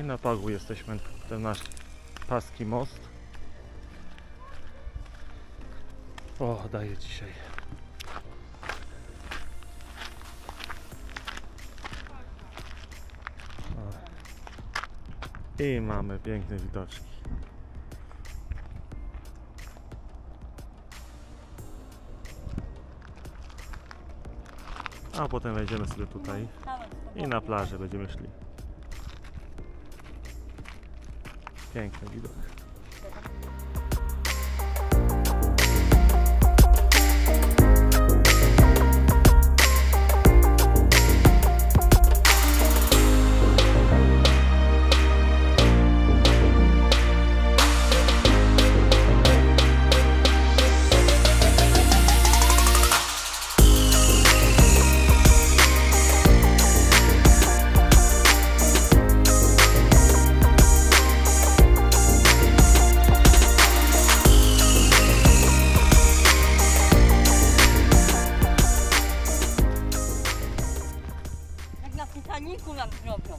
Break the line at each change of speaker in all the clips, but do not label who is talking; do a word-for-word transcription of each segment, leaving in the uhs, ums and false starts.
na Pagu jesteśmy, ten nasz paski most. O, daje dzisiaj. O. I mamy piękne widoczki. A potem wejdziemy sobie tutaj i na plażę będziemy szli. Piękny widok.
Nam zrobią.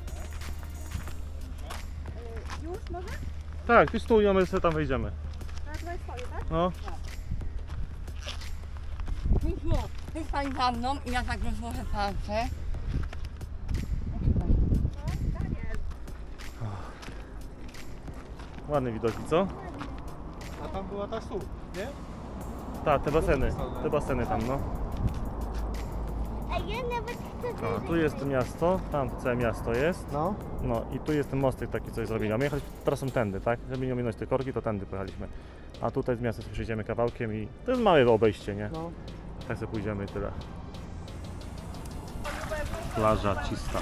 Już może?
Tak, ty stój, a my sobie tam wejdziemy.
Ja tutaj stoję, tak?
No.
Misiu, ty stań za mną i ja tak rozłożę palce.
Ładne widoki, co?
A tam była ta sól, nie?
Tak, te baseny, te baseny tam, no.
A ja nawet chcę
A, tu jest miasto, tam całe miasto jest.
No.
No i tu jest ten mostek taki, coś zrobili. A my jechaliśmy trasą tędy, tak? Żeby nie ominąć te korki, to tędy pojechaliśmy. A tutaj z miasta sobie przejdziemy kawałkiem i to jest małe obejście, nie?
No.
Tak sobie pójdziemy i tyle. Plaża czysta.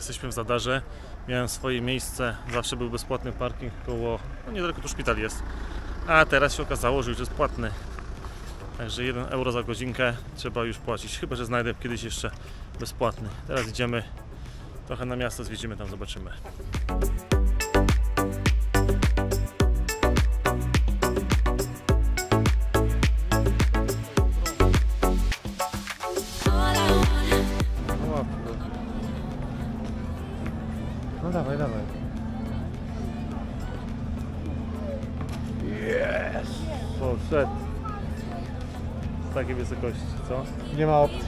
Jesteśmy w Zadarze. Miałem swoje miejsce, zawsze był bezpłatny parking koło, no niedaleko tu szpital jest. A teraz się okazało, że już jest płatny. Także jeden euro za godzinkę trzeba już płacić. Chyba że znajdę kiedyś jeszcze bezpłatny. Teraz idziemy trochę na miasto, zwiedzimy tam, zobaczymy.
No dawaj, dawaj.
Poszedł. Z takiej wysokości, co?
Nie ma opcji.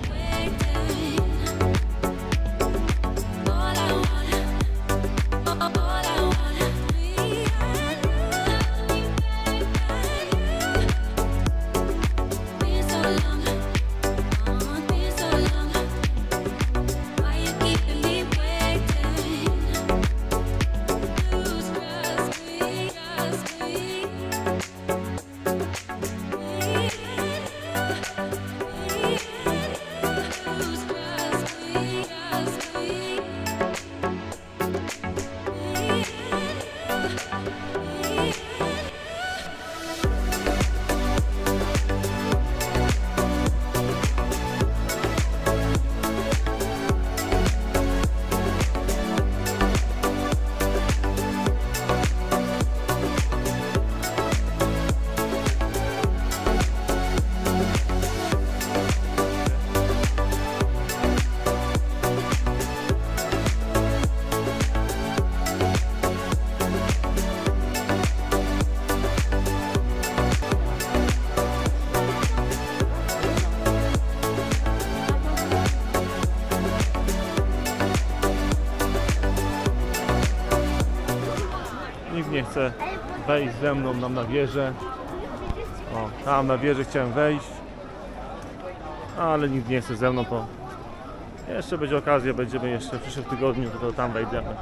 Nikt nie chce wejść ze mną nam na wieżę. O, tam na wieżę chciałem wejść, ale nikt nie chce ze mną, bo jeszcze będzie okazja, będziemy jeszcze w przyszłym tygodniu, to, to tam wejdziemy.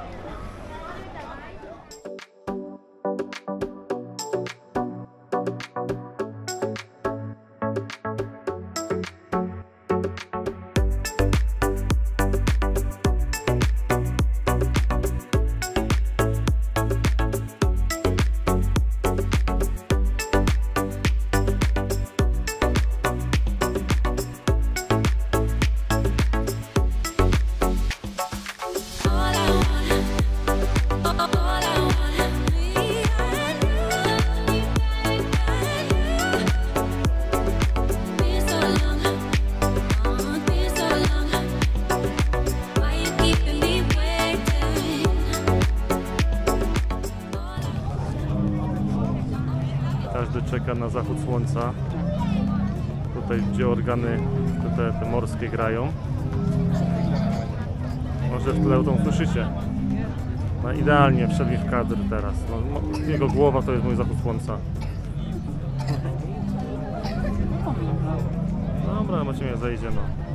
Każdy czeka na zachód słońca. Tutaj, gdzie organy te, te morskie grają. Może w tle to słyszycie. No idealnie wszedł mi w kadr teraz. No, jego głowa to jest mój zachód słońca. Dobra, macie mnie zajdzie, no.